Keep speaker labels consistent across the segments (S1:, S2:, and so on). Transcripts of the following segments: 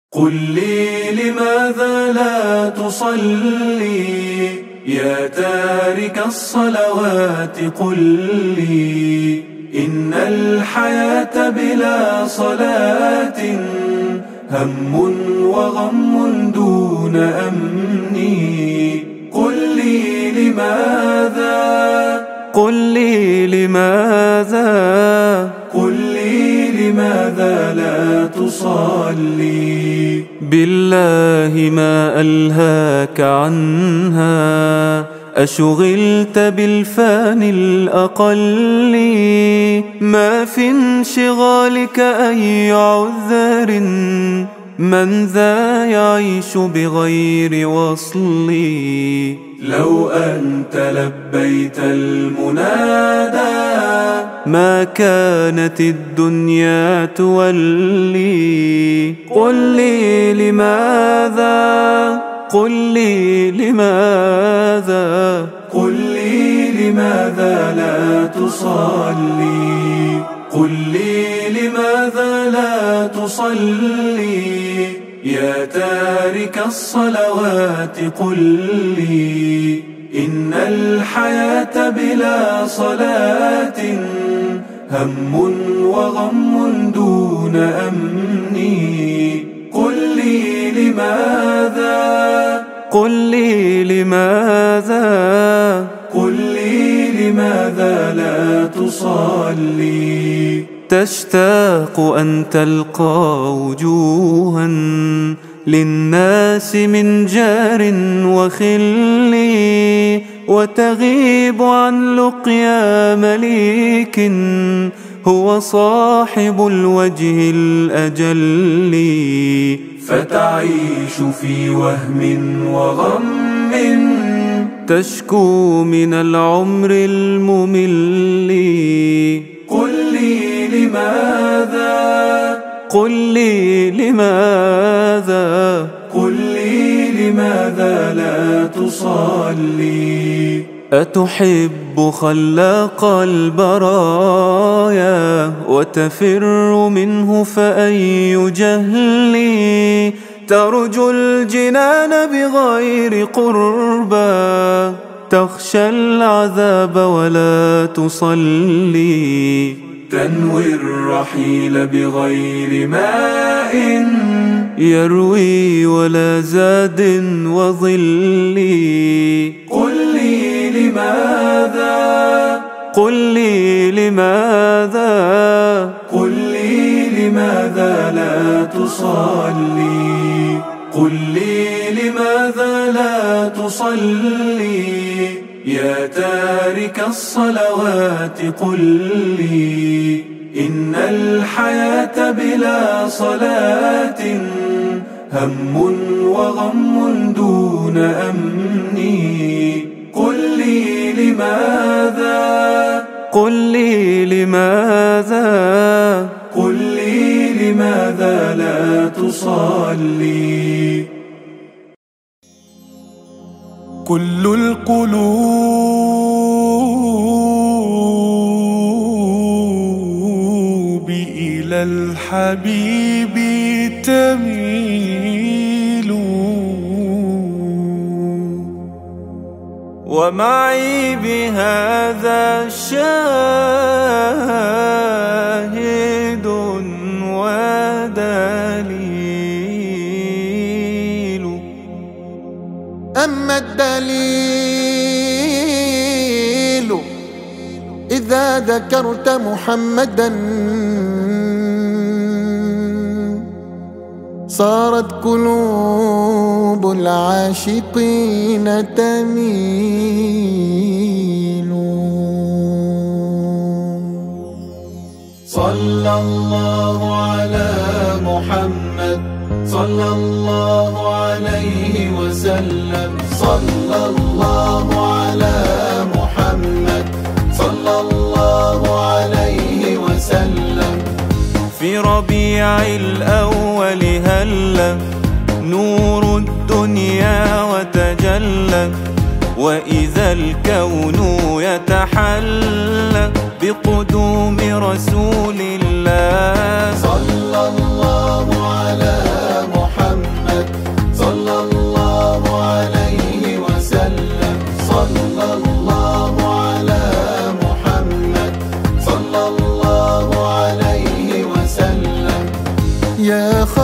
S1: قل لي لماذا لا تصلي يا تارك الصلوات؟ قل لي إن الحياة بلا صلاة هم وغم دون أمني. قل لي لماذا،
S2: قل لي لماذا،
S1: قل لي لماذا لا تصلي؟
S2: بالله ما ألهاك عنها، أشغلت بالفان الأقل؟ ما في انشغالك أي عذر، من ذا يعيش بغير وصل؟
S1: لو أنت لبيت المنادى
S2: ما كانت الدنيا تولي. قل لي لماذا، قل لي لماذا،
S1: قل لي لماذا لا تصلي؟ قل لي لماذا لا تصلي يا تارك الصلوات؟ قل لي إن الحياة بلا صلاة هم وغم دون أمني. قل لي لماذا،
S2: قل لي لماذا،
S1: قل لي لماذا لا تصلي؟
S2: تشتاق أن تلقى وجوها للناس من جار وخل، وتغيب عن لقيا مليك هو صاحب الوجه الأجل.
S1: فتعيش في وهم وغم
S2: تشكو من العمر الممل.
S1: قل لي لماذا،
S2: قل لي لماذا،
S1: قل لي لماذا لا تصلي؟
S2: أتحب خلاق البرايا وتفر منه فأي جهل؟ ترجو الجنان بغير قربى، تخشى العذاب ولا تصلي.
S1: تنوي الرحيل بغير ماء
S2: يروي ولا زاد وظل.
S1: قل لي لماذا،
S2: قل لي لماذا،
S1: قل لي لماذا لا تصلي؟ قل لي لماذا لا تصلي يا تارك الصلوات؟ قل لي إن الحياة بلا صلاة هم وغم دون أمني. قل لي لماذا،
S2: قل لي لماذا،
S1: قل لي لماذا لا تصلي؟ كل القلوب إلى الحبيب تميل،
S2: ومعي بهذا شاهد ودليل.
S3: أما الدليل إذا ذكرت محمدا صارت قلوب العاشقين تميل.
S1: صلى الله على محمد، صلى الله عليه وسلم، صلى الله على محمد، صلى الله عليه وسلم.
S2: في ربيع الأول هل نور الدنيا وتجلى، وإذا الكون يتحلى بقدوم رسول الله.
S1: صلى الله على محمد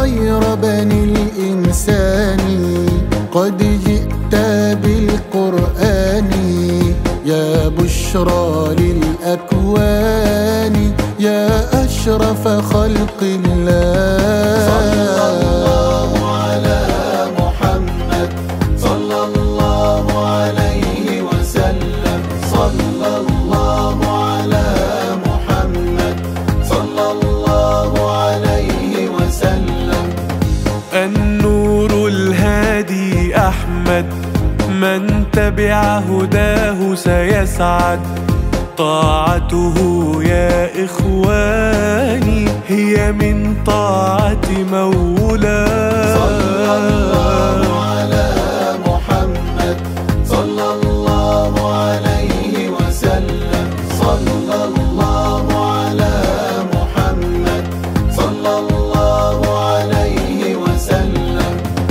S3: خير بني الإنسان قد جئت بالقرآن يا بشرى للأكوان يا أشرف خلق الله.
S1: صلى الله على محمد صلى الله عليه وسلم. صلى الله على محمد صلى الله عليه وسلم.
S4: النور الهادي أحمد من تبع هداه سيسعد. طاعته يا إخواني هي من طاعة مولاه.
S1: صلى الله على محمد صلى الله عليه وسلم. صلى الله على محمد صلى الله عليه وسلم.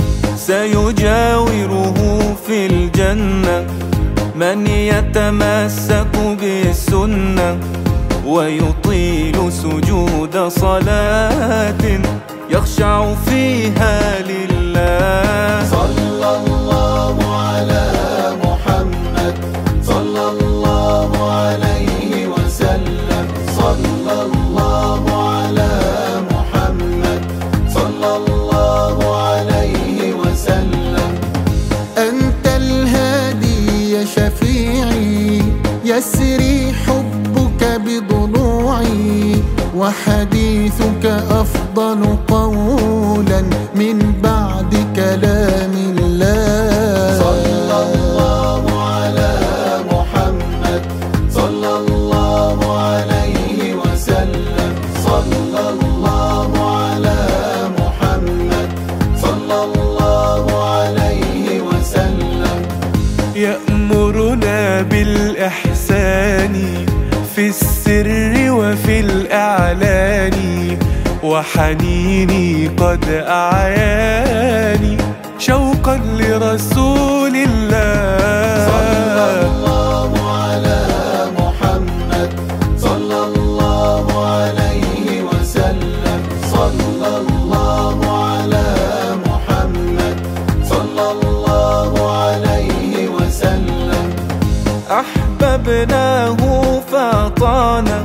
S2: سيجاوره في الجنة من يتمسك بالسنة ويطيل سجود صلاة يخشع فيها لله.
S1: صلى الله على محمد صلى الله عليه وسلم. صلى الله على محمد صلى الله عليه وسلم.
S3: أنت الهادي يا شفيعي يسري حبك بضلوعي وحديثك أفضل قولا من بعد كلام الله.
S1: صلى الله على محمد صلى الله عليه وسلم. صلى الله على محمد صلى الله عليه وسلم.
S4: يأمرنا بالإحسان في السر وفي الإعلان وحنيني قد أعياني شوقا لرسول الله.
S1: صلى الله على محمد صلى الله عليه وسلم. صلى الله على محمد صلى الله عليه وسلم.
S2: أحببناه فأطعنا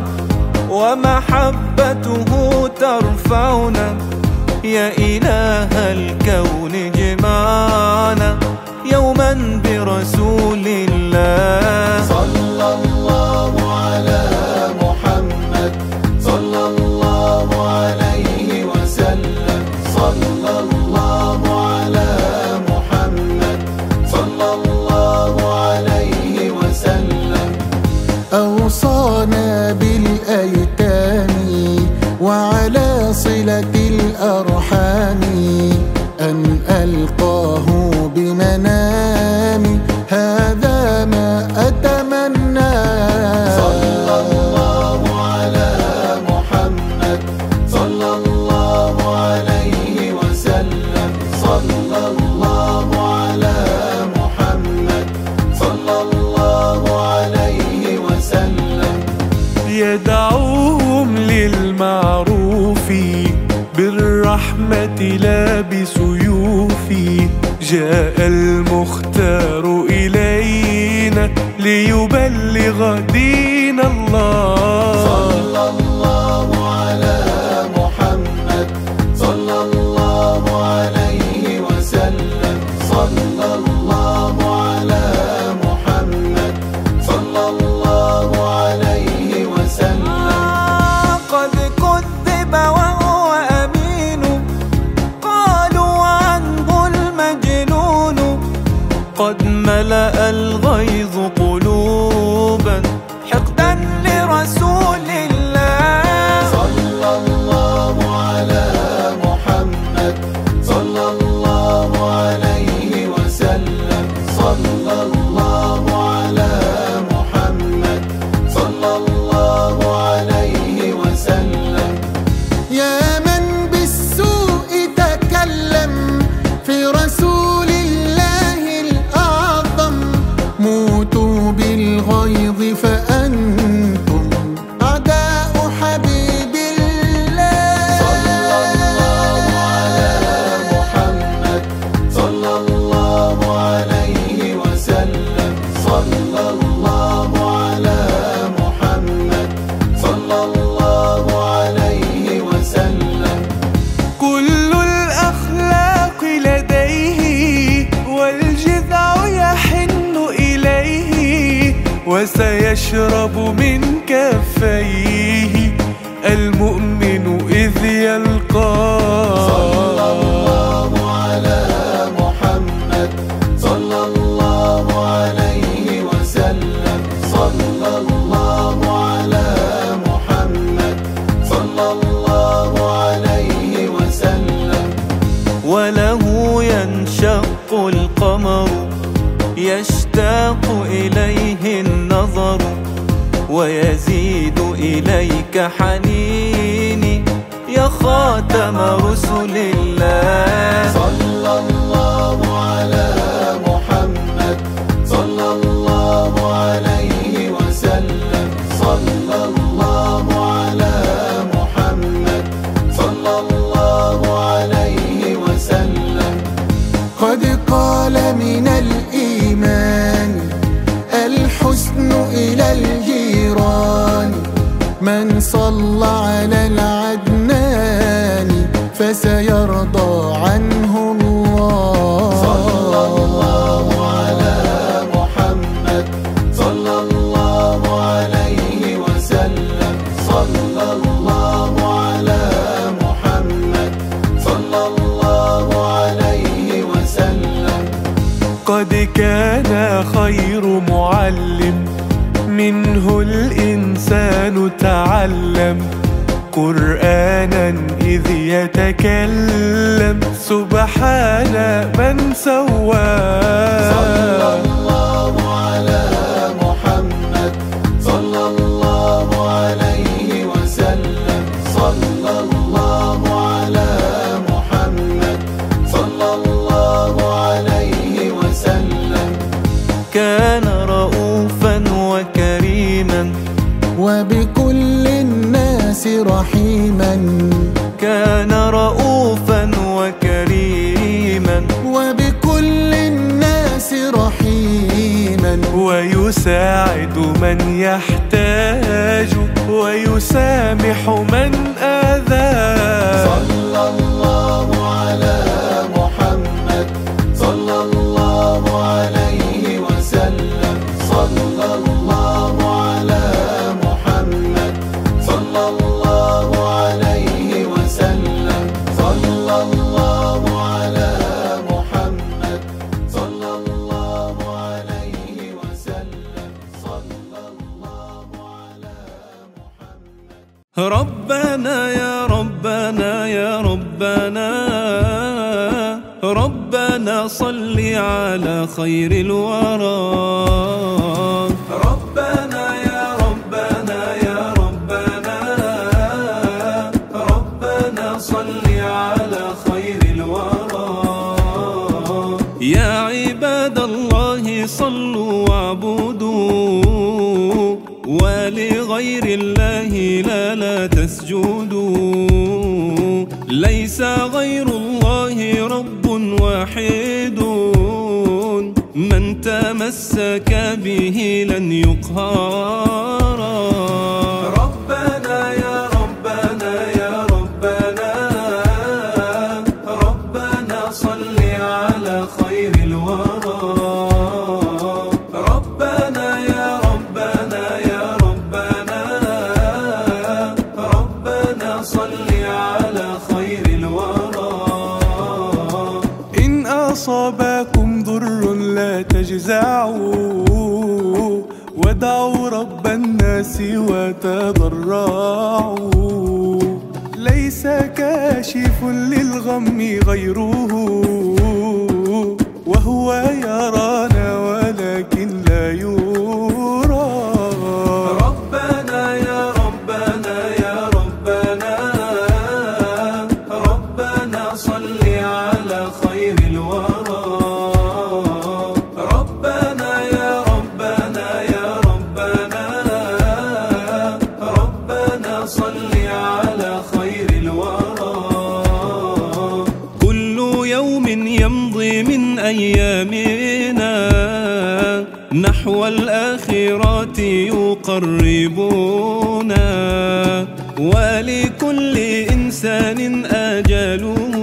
S2: ومحبته ترفعنا يا إله الكون جمعنا يوما برسول الله.
S1: صلى الله على محمد صلى الله عليه وسلم. صلى الله على محمد صلى الله عليه وسلم.
S3: أوصانا بالأيتام وعلى صلة الأرحام أن ألقاه بمنامي هذا ما أتمنى.
S1: صلى الله على محمد صلى الله عليه وسلم. صلى الله على محمد صلى الله عليه وسلم.
S4: يدعوهم للمعروف بالرحمة لا بسيوف. جاء المختار إلينا ليبلغ دين الله.
S1: صلى الله على محمد صلى الله عليه وسلم. صلى الله على محمد صلى الله عليه وسلم.
S2: قد كذب وهو أمين قالوا عنه المجنون قد ملأ الغيظ قلوبا حقدا لرسول الله.
S1: صلى الله على محمد صلى الله عليه وسلم. صلى الله على محمد صلى الله عليه وسلم.
S3: يا من بالسوء تكلم في رسول الله الأعظم موتوا
S4: سيشرب من كفيه المؤمن إذ يلقاه.
S1: صلى الله على محمد صلى الله عليه وسلم. صلى الله على محمد صلى الله عليه وسلم.
S2: وله ينشق القمر يشتاق إليه النظر ويزيد إليك حنيني يا خاتم رسل الله.
S1: صلى الله على محمد صلى الله عليه وسلم. صلى الله على محمد صلى الله عليه وسلم.
S3: قد قال من الإيمان الحسن إلى الجيران، من صلى على العدنان فسيرضى عنه الله.
S1: صلى الله على محمد صلى الله عليه وسلم. صلى الله على محمد صلى الله عليه وسلم.
S4: قد كان خير معلم منه الإنسان تعلم قرآنا إذ يتكلم سبحان من سواه.
S1: صلى الله على محمد صلى الله عليه وسلم. صلى الله على محمد صلى الله عليه وسلم.
S2: كان رؤوفا وكريما
S3: وبكل الناس رحيما،
S2: كان رؤوفا وكريما
S3: وبكل الناس رحيما،
S4: ويساعد من يحتاج ويسامح من آذاه.
S1: صلى الله على محمد صلى الله عليه وسلم. صلى الله على محمد صلى الله عليه وسلم. صلى الله على محمد صلى الله عليه وسلم. صلى الله على محمد.
S2: ربنا يا ربنا يا ربنا ربنا صل على خير الورى. ربنا يا ربنا يا ربنا ربنا صل على خير الورى. يا عباد الله صلوا واعبدوا ولغير الله لا تسجدوا. ليس غير الله رب واحد من تمسك به لن يقهر. ربنا يا ربنا يا ربنا ربنا صل على خير الورى. ربنا يا ربنا يا ربنا ربنا صل على خير الورى.
S4: إن أصابكم ضر لا تجزعوا ودعوا رب الناس وتضرعوا. ليس كاشف للغم غيره وهو يرانا ولكن لا يرى.
S2: ربنا يا ربنا يا ربنا ربنا صل على خير الورى. ربنا يا ربنا يا ربنا ربنا صل على خير الورى. كل يوم يمضي من أيامنا نحو الآخرات يقربنا، ولكل إنسان آجله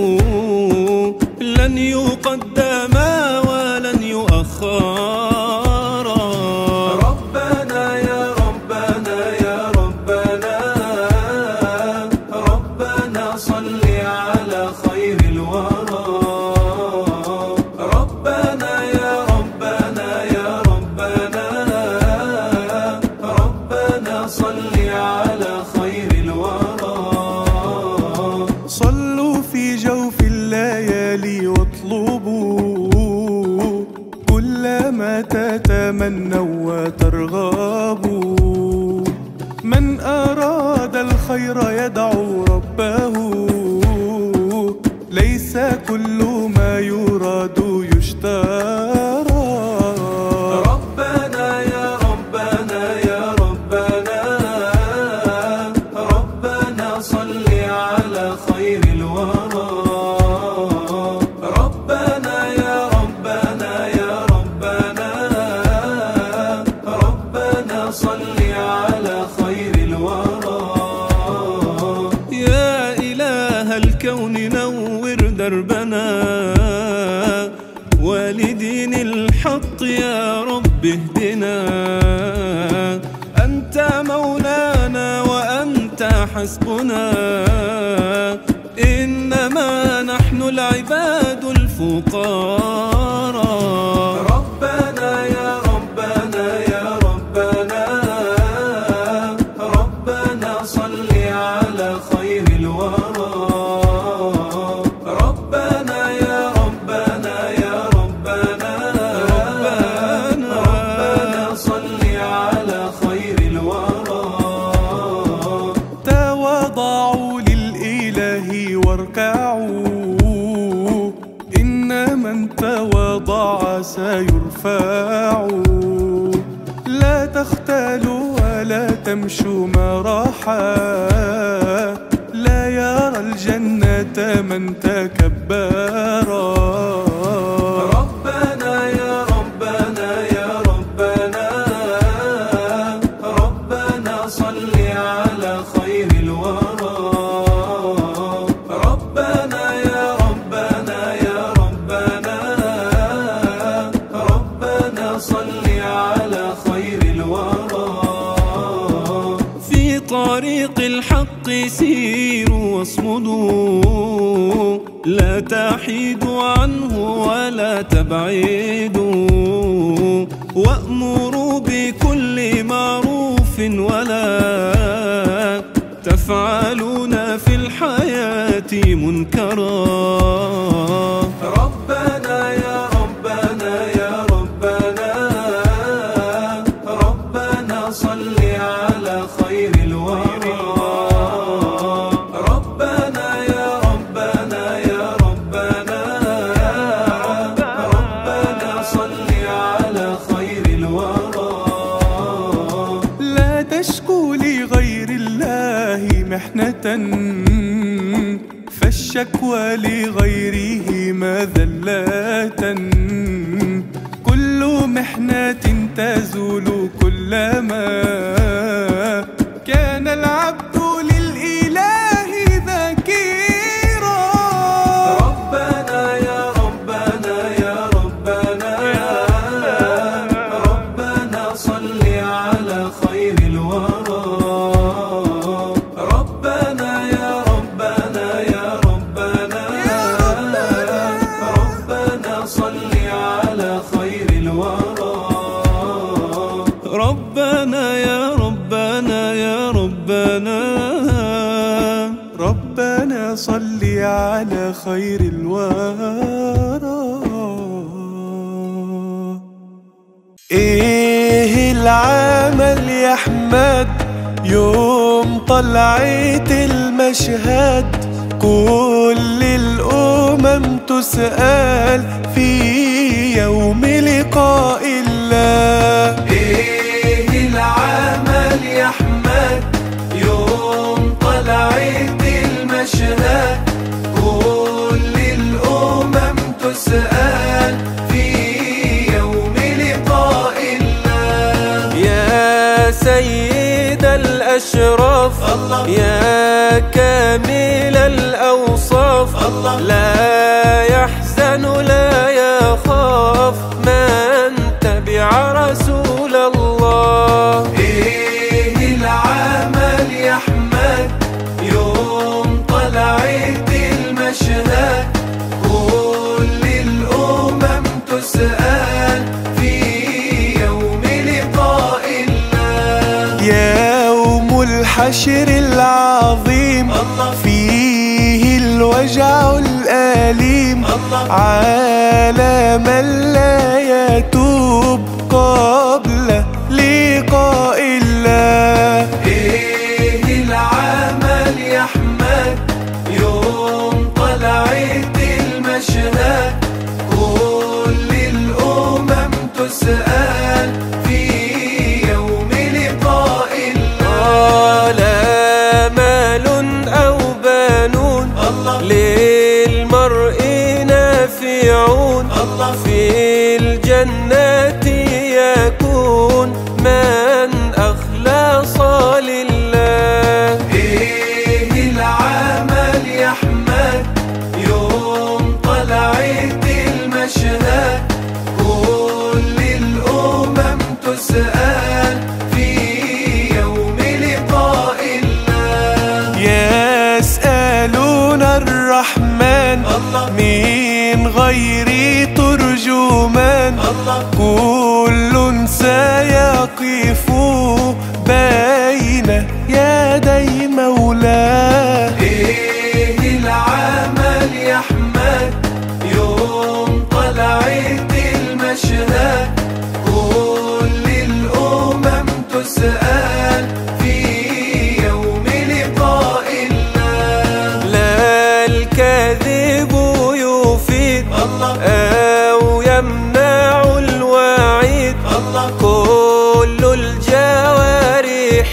S2: لن يقدم ولن يؤخر. ربنا
S4: الليالي واطلبوا كل ما تتمنوا وترغبوا. من أراد الخير يدعو ربه، ليس كل ما يراد يشترى.
S2: ربنا يا ربنا يا ربنا، ربنا صل على خير الورى. ربنا يا ربنا يا ربنا، ربنا صل على خير الورى. يا إله الكون نور دربنا، ولدين الحق يا رب اهدنا. أنت مولانا وأنت حسبنا، إنما نحن العباد الفقراء. ربنا يا ربنا يا ربنا، ربنا صل على خير الورى. ربنا يا ربنا يا ربنا، ربنا صل على خير الورى.
S4: تواضعوا للإله واركعوا، إن من تواضع سيرفع. لا تختالوا ولا تمشوا مرحا، لا يرى الجنة من تكبر.
S2: ربنا يا ربنا يا ربنا، ربنا صل على خير الورى. ربنا يا ربنا يا ربنا، ربنا صل على خير الورى. في طريق الحق سيروا واصمدوا، لا تحيدوا عنه ولا تبعدوا. وأمروا بكل معروف ولا تفعلون في الحياة منكرا. ربنا يا ربنا يا ربنا، ربنا صل على خير الورى. ربنا يا ربنا يا ربنا، ربنا صل على خير الورى.
S4: لا تشكو لغير الله محنة، فالشكوى لغيره مذلة. كل محنة تزول كلما كان العبد للإله ذكيرا.
S2: ربنا يا ربنا يا ربنا، ربنا صل على خير الورى. ربنا يا ربنا يا ربنا، ربنا صل على خير الورى. ربنا يا ربنا يا ربنا،
S4: ربنا صل على خير الورى. ايه العمل يا احمد يوم طلعت المشهد؟ كل الامم تسأل في يوم لقاء الله.
S2: ايه العمل يا احمد يوم طلعت المشهد؟ كل الامم تسأل في يوم لقاء الله. يا سيد الاشراف الله، يا كامل الاوصاف الله، لا يحزن لا يخاف من تبع رسول الله. ايه العمل يا احمد يوم طلعت المشهد؟ كل الامم تسأل في يوم لقاء الله.
S4: يوم الحشر العظيم الله، فيه الوجع الأليم على من لا يتوب قبل لقاء الله.
S2: ايه العمل يا احمد يوم طلعت المشهد، كل الامم تسأل في يوم لقاء الله.
S4: لا مال او بنون للمرء نافعون، في الجنة يكون من أخلص لله.
S2: ايه العمل يا احمد يوم طلعت المشهد، كل الامم تسأل في يوم لقاء الله.
S4: يسألون الرحمن من غير ترجمان، كل سيقف بين يدي مولاه.
S2: ايه العمل يا احمد يوم طلعت المشهد، كل الامم تسأل في يوم لقاء الله.
S4: لا الكذب يفيد أو يمنع الوعيد، كل الجوارح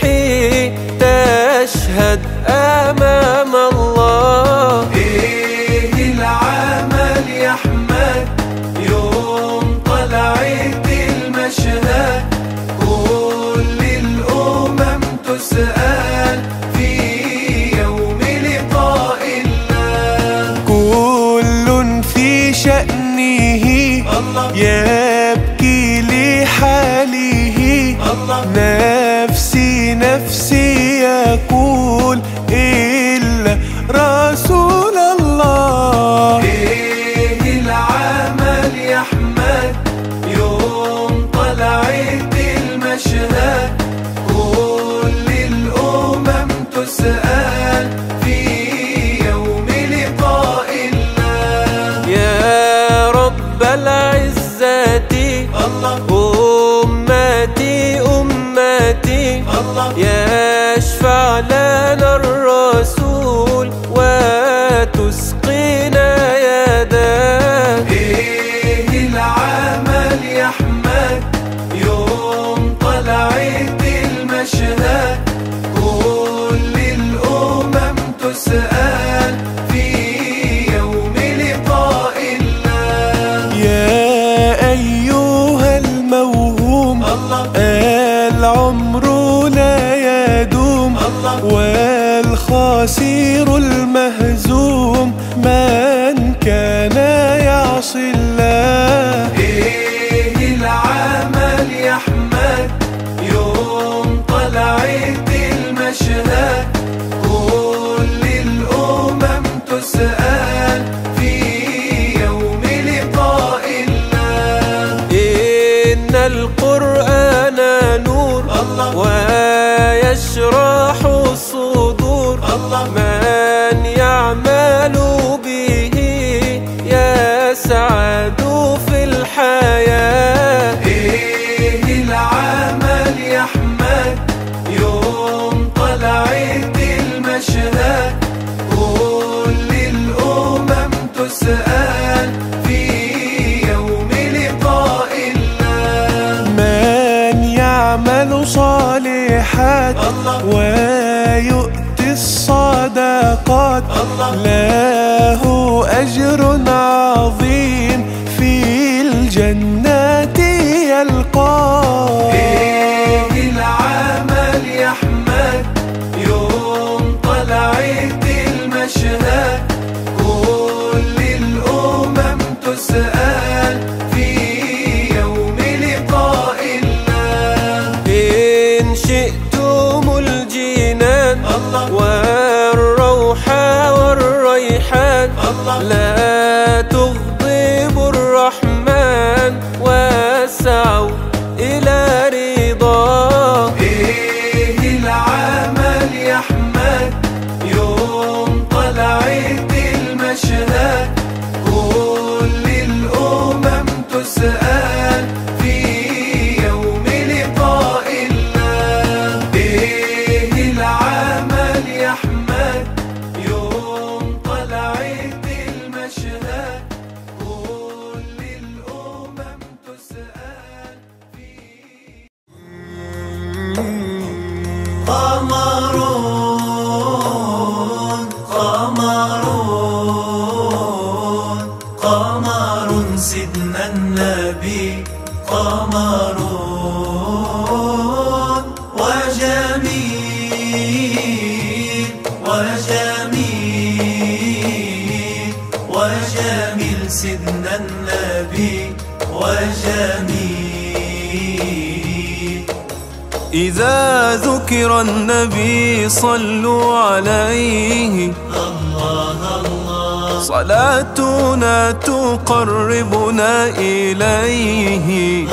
S4: تشهد أمام الله.
S2: ايه العمل يا احمد يوم طلعت المشهد، كل الامم تسأل في يوم لقاء الله.
S4: كل في شأنه يبكي لحاله، نفسي نفسي يقول إلا رسول الله.
S2: ايه العمل يا احمد يوم طلعت المشهد، كل الامم تسأل في يوم لقاء الله.
S4: يا رب العزة أمتي أمتي، يشفع لنا الرسول وتسقينا يداه.
S2: ايه العمل يا احمد يوم طلعت المشهد، كل الامم تسأل في يوم لقاء الله.
S4: يا أيها الموهوم العمر لا يدوم، والخاسر المهزوم من كان يعصي الله.
S2: ايه العمل يا احمد يوم طلعت المشهد، كل الامم تسأل في يوم لقاء الله.
S4: إن القرآن نور ويشرح الصدور، من يعمل به يسعد في الحياة.
S2: ايه العمل يا احمد يوم طلعت المشهد، كل الامم تسأل في يوم لقاء الله.
S4: من يعمل صالحات ويؤتي الصدقات، له أجر عظيم في الجنة يلقاه.
S2: ايه العمل يا احمد يوم طلعت المشهد، كل الامم تسأل في يوم لقاء الله.
S4: إن شئتم الجنان والروح والريحان، لا
S2: قمر سيدنا النبي قمر وجميل وجميل وجميل سيدنا النبي وجميل.
S4: إذا ذكر النبي صلوا عليه صلاتنا تقربنا إليه.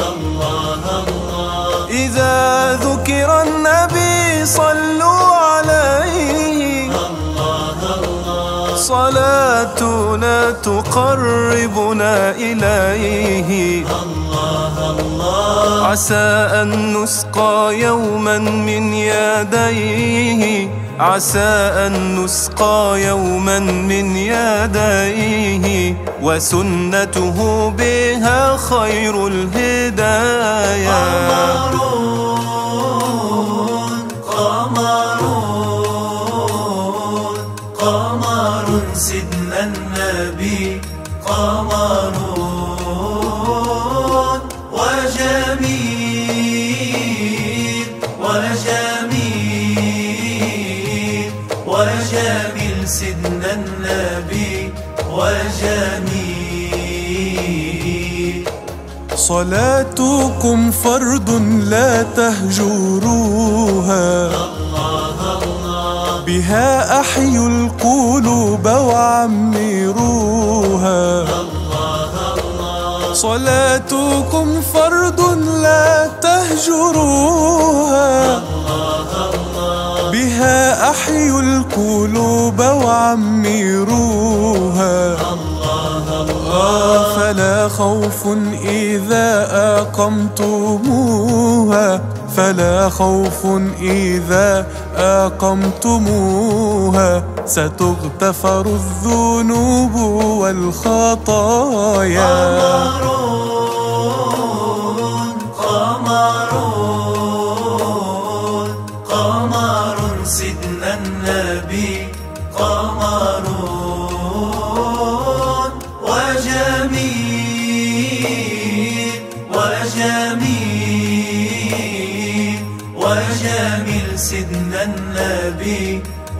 S4: إذا ذكر النبي صلوا عليه صلاتنا تقربنا إليه. عسى أن نسقى يوما من يديه عسى أن نسقى يوما من يديه وسنته بها خير الهدايا.
S2: قمر سيدنا النبي قمر وجميل وجميل وجميل سيدنا النبي وجميل.
S4: صلاتكم فرض لا تهجروها بها أحيوا القلوب وعمروها. صلاتكم فرض لا تهجروها بها أحيوا القلوب وعمروها. فلا خوف إذا أقمتموها فلا خوف إذا أقمتموها ستغتفر الذنوب والخطايا.
S2: قمر سيدنا النبي قمر وجميل وجميل وجميل سيدنا النبي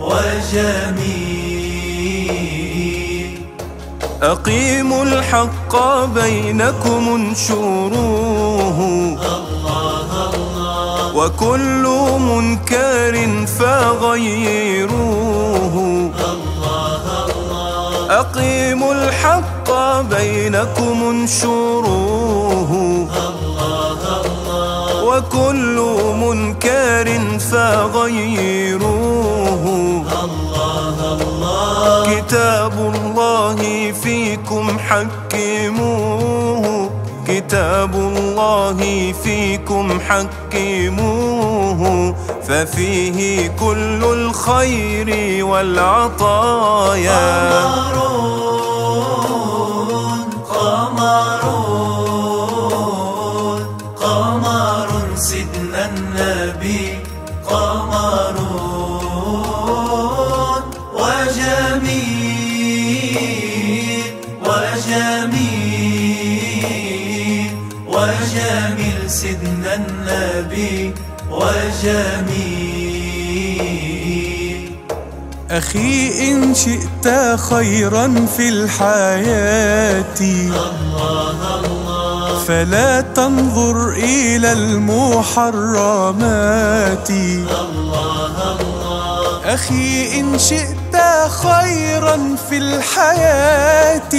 S2: وجميل.
S4: أقيموا الحق بينكم انشروه وكل منكر فغيروه. أقيموا الحق بينكم انشروه وكل منكر فغيروه. كتاب الله فيكم حكموه كتاب الله فيكم حكموه ففيه كل الخير والعطايا.
S2: قمر سيدنا النبي قمر وجميل وجميل وجميل سيدنا النبي وجميل.
S4: أخي إن شئت خيرا في الحياة فلا تنظر إلى المحرمات. أخي إن شئت خيرا في الحياة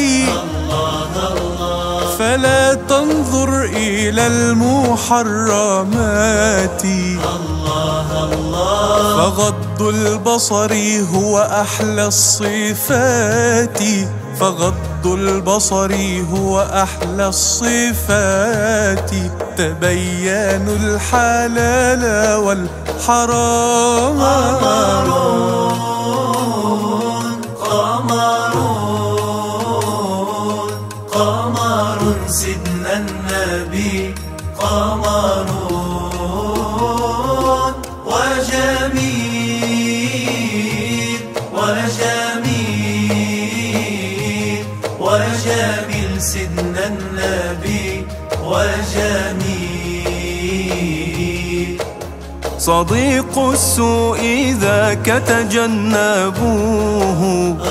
S4: فلا تنظر إلى المحرمات. فغض البصر هو أحلى الصفات فغض البصر هو أحلى الصفات. تبينوا الحلال والحرام.
S2: قمر سيدنا النبي قمر وجميل وجميل وجميل
S1: وجميل سيدنا النبي وجميل.
S4: صديق السوء ذاك تجنبوه،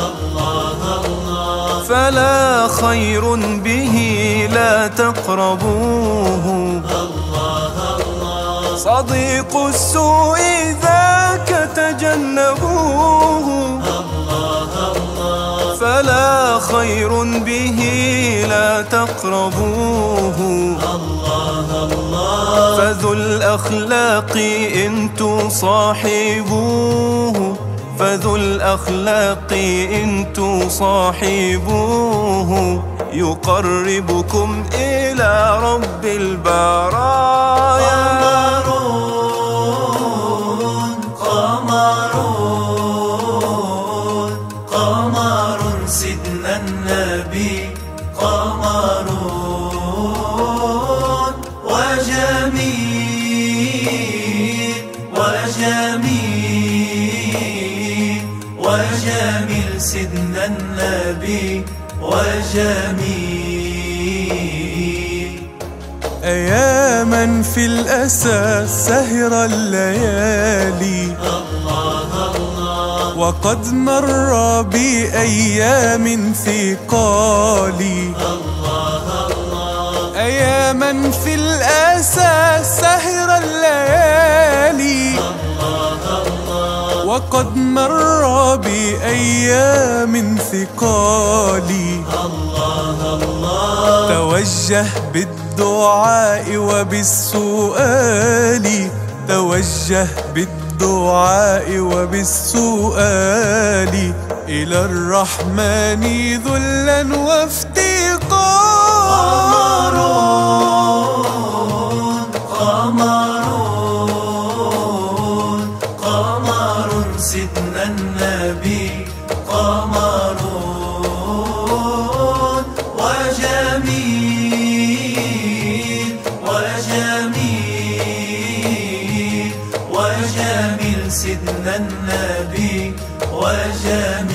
S4: فلا خير به لا تقربوه. صديق السوء ذاك تجنبوه، فلا خير به لا تقربوه. فذو الأخلاق إن تصاحبوه، فذو الأخلاق إن تصاحبوه يقربكم إلى رب البرايا.
S1: قمر سيدنا النبي قمر وجميل وجميل سيدنا النبي وجميل.
S4: أياما في الأسى سهر الليالي، وقد مر بأيام ثقالي. أياما في الأسى سهر الليالي، وقد مر بأيام ثقالي. توجه بالدعاء وبالسؤال، توجه بالدعاء وبالسؤال إلى الرحمن ذلا وافتقارا.
S1: قمر سيدنا النبي قمر وجميل سيدنا النبي وجميل.